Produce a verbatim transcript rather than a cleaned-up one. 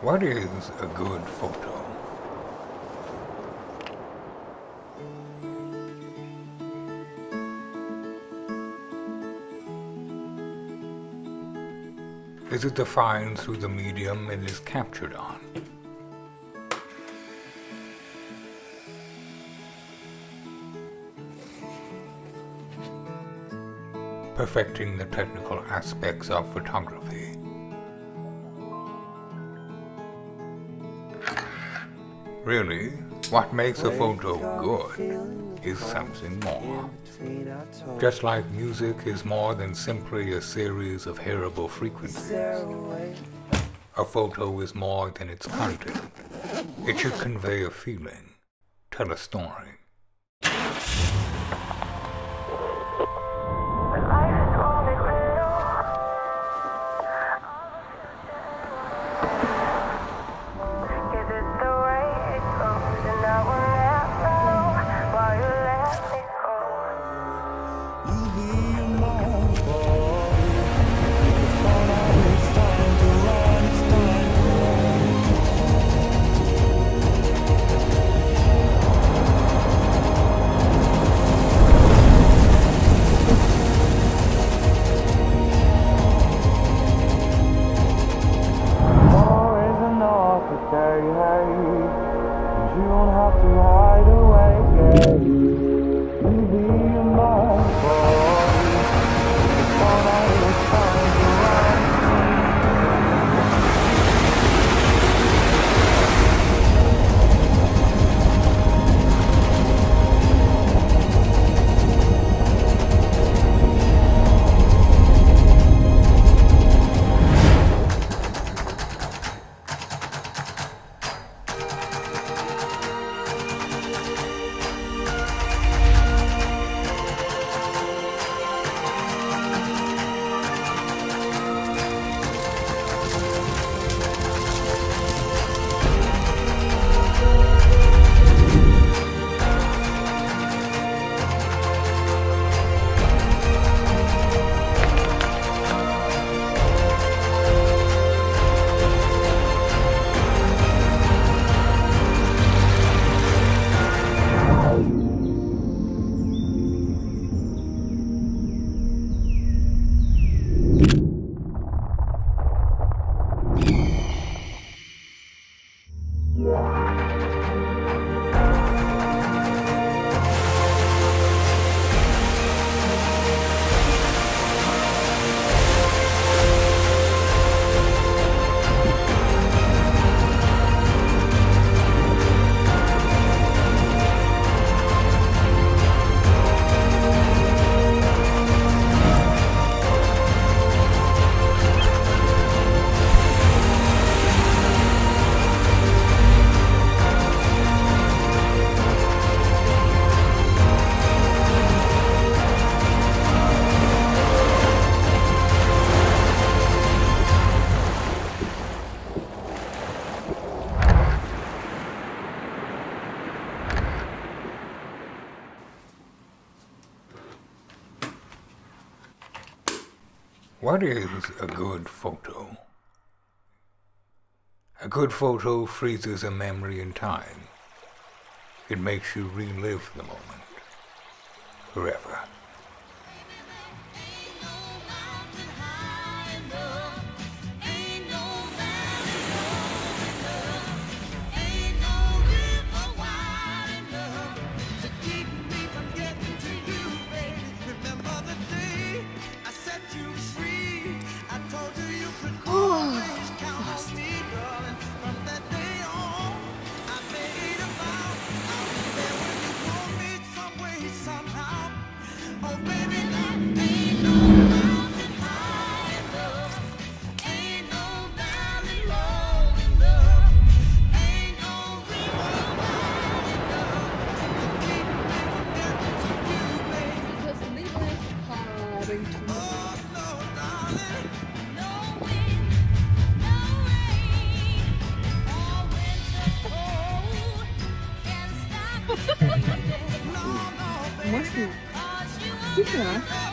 What is a good photo? Is it defined through the medium it is captured on? Perfecting the technical aspects of photography. Really, what makes a photo good is something more. Just like music is more than simply a series of hearable frequencies, a photo is more than its content. It should convey a feeling, tell a story. What is a good photo? A good photo freezes a memory in time. It makes you relive the moment forever. Moi, c'est super. Hein.